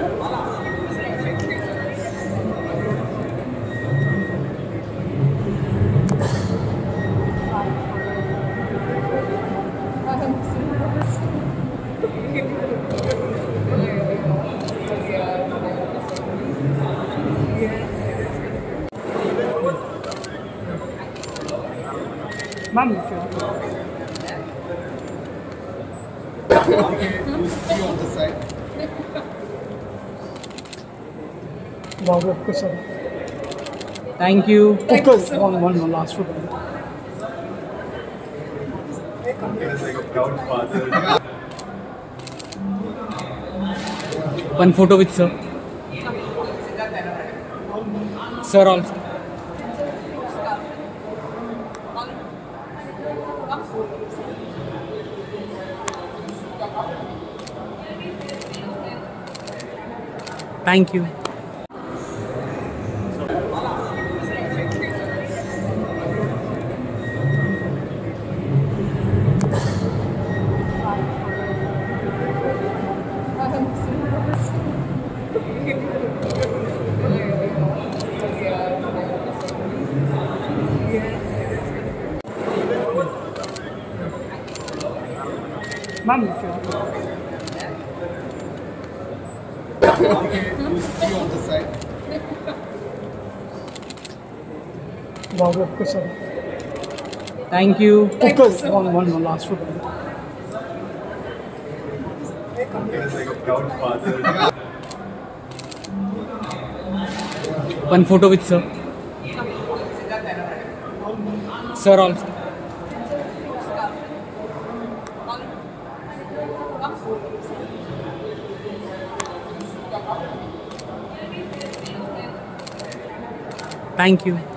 Ma'am, you on the side. Wow, sir. Thank you. Focus. One last photo. It's like a proud father. One photo with sir. Sir also. Thank you. Ma'am, You on the side. wow, sir. Thank you. Focus. One last photo. It's like a proud father. One photo with sir. Sir also. Thank you.